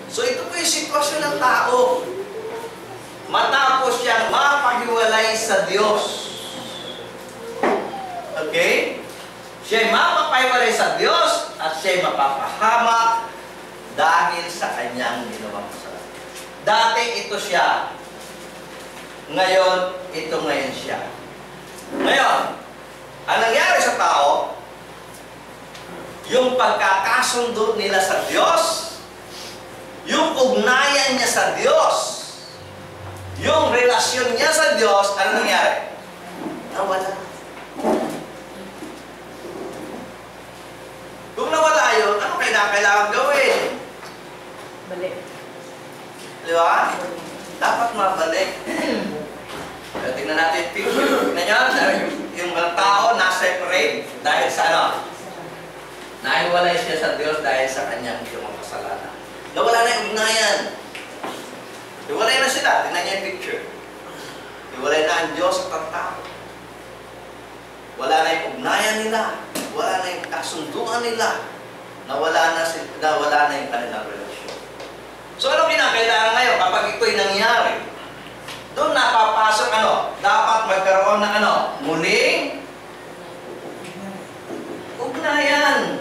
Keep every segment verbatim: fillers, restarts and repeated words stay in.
So ito po yung sitwasyon ng tao. Matapos siyang mapaghiwalay sa Diyos. Okay? Siya'y mapapahiwalay sa Diyos at siya'y mapapahamak dahil sa kanyang ginawang kasalanan. Dati ito siya. Ngayon, ito ngayon siya. Ngayon, ang nangyari sa tao, yung pagkakasundo nila sa Diyos, yung ugnayan niya sa Diyos, yung relasyon niya sa Diyos, ano nangyari? Nawala. Kung nawala yun, ano kailangan gawin? Balik. Di ba? Dapat mabalik. Pero tingnan natin yung picture. Tingnan nyo, yung mga tao na-separate dahil sa ano? Nahiwalay siya sa Diyos dahil sa kanyang mga kasalanan. Nawala na yung ugnayan. Hiwalay na sila. Tingnan nyo yung picture. Hiwalay na ang Diyos at ang tao. Wala na yung ugnayan nila. Wala na yung kasunduan nila. Nawala na, nawala na yung kanilang relasyon. So, ano kinakailangan ngayon kapag ito'y nangyari? Doon napapasok ano? Dapat magkaroon ng ano? Muling ugnayan.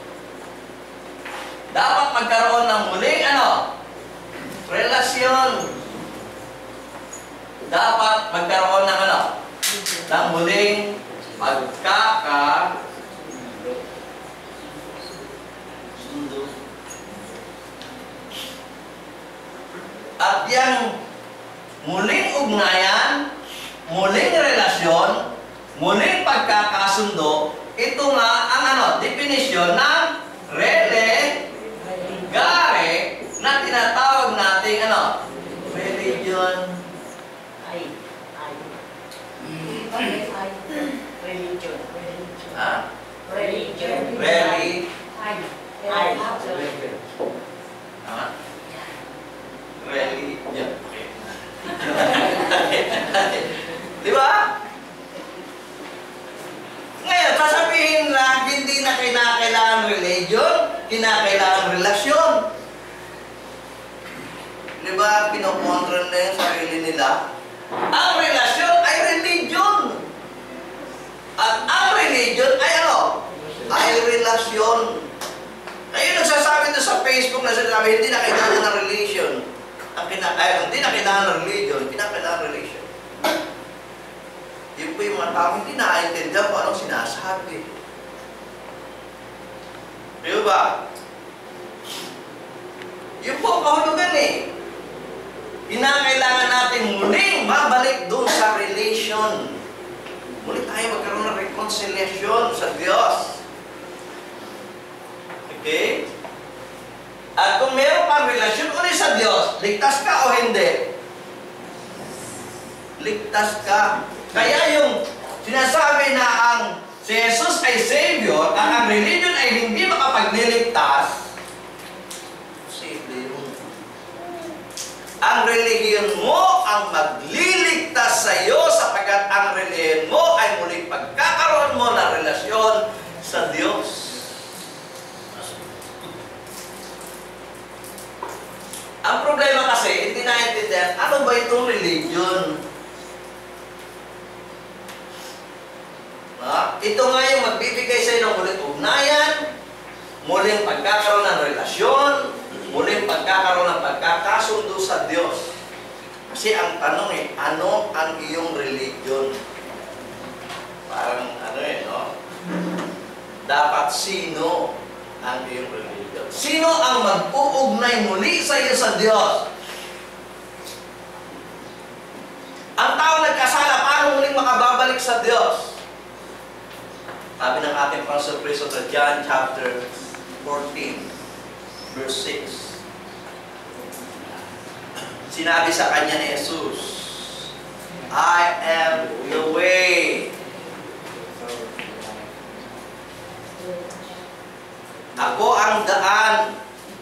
Dapat magkaroon ng muling ano? Relasyon. Dapat magkaroon ng ano? Ng muling magkaka sundo. At yang muling ugnayan, muling relasyon, muling pagkakasundo, ito nga ang ano, definisyon ng religare na tinatawag nating ano, religion. Ay, ay. Ay, ay. Religion. Ha? Religion. Reli. Ay. Ay. Ha? Religion. Di ba? Ngayon, sasabihin na hindi na kinakailangan religion, kinakailangan relasyon. Di ba, pinokontra na yung sarili nila? Ang relasyon ay religion. At ang religion ay ano? Ay relasyon. Ngayon, nagsasabi doon sa Facebook na sinasabi, hindi na kailangan ng religion. Ang kina ay, hindi na kailangan ng religion, kinakailangan religion. Yun po yung mga tao, hindi nakaintindihan kung anong sinasabi. Di ba? Yun po ang kahulugan eh. Kinakailangan natin muling mabalik doon sa relation. Muli tayo magkaroon ng reconciliation sa Diyos. Okay? At kung meron kang relasyon ulit sa Diyos, ligtas ka o hindi? Ligtas ka. Kaya yung sinasabi na ang si Jesus ay Savior at ang religion ay hindi makapagliligtas, posible yun. Ang religion mo ang magliligtas sa iyo sapagkat ang religion mo ay muling pagkakaroon mo ng relasyon sa Diyos. Ang problema kasi, hindi naintindihan, ano ba itong religion? Ha? Ito nga yung magbibigay sa iyo ng muling ugnayan, muling pagkakaroon ng relasyon, muling pagkakaroon ng pagkakasundo sa Diyos. Kasi ang tanong eh, ano ang iyong religion? Parang ano eh, no? Dapat sino ang iyong religion? Sino ang mag-uugnay muli sa iyo sa Diyos? Ang tao nagkasala, paano muling makababalik sa Diyos? Sabi ng ating Pastor Cristo sa John chapter fourteen, verse six. Sinabi sa kanya ni Jesus, I am the way. Ako ang daan,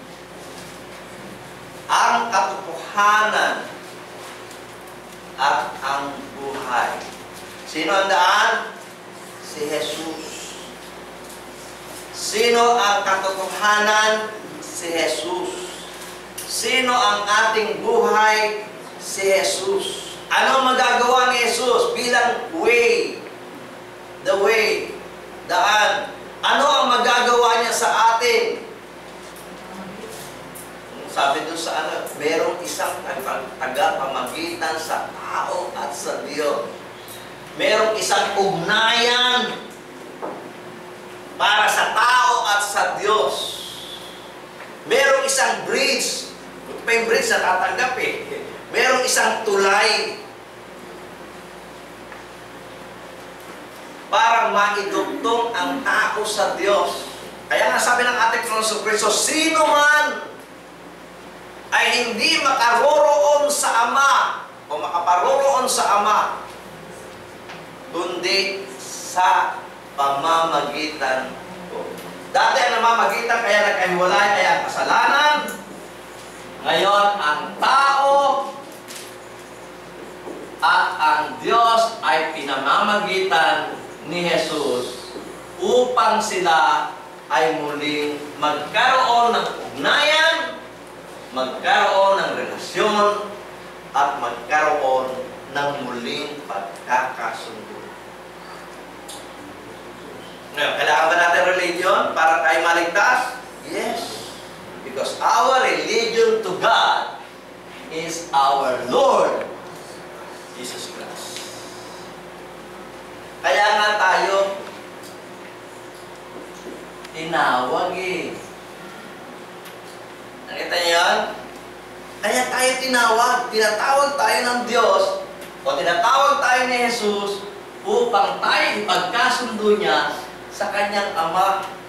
ang katotohanan, at ang buhay. Sino ang daan? Si Jesus. Sino ang katotohanan? Si Jesus. Sino ang ating buhay? Si Jesus. Ano magagawa ni Jesus bilang way? The way. Daan. Ano ang magagawa niya sa atin? Sabi doon sa ano, merong isang tagapamagitan sa tao at sa Diyos. Merong isang ugnayan para sa tao at sa Diyos. Merong isang bridge. Ito pa yung bridge na tatanggap eh. Merong isang tulay para maidugtong ang tao sa Diyos. Kaya nga sabi ng ating Panginoong Kristo, sino man ay hindi makaroroon sa Ama o makaparoroon sa Ama kundi sa pamamagitan ko. Dati ang namamagitan kaya nagkahiwalay kaya ang kasalanan. Ngayon ang tao at ang Diyos ay pinamamagitan ni Jesus upang sila ay muling magkaroon ng ugnayan, magkaroon ng relasyon, at magkaroon ng muling pagkakasundo. Ngayon, kailangan ba natin religion para tayo maligtas? Yes. Because our religion to God is our Lord Jesus Christ. Kaya nga tayo tinawag eh. Nakita niyo yan? Kaya tayo tinawag, tinatawag tayo ng Diyos o tinatawag tayo ni Jesus upang tayo ipagkasundo niya sa kanyang Ama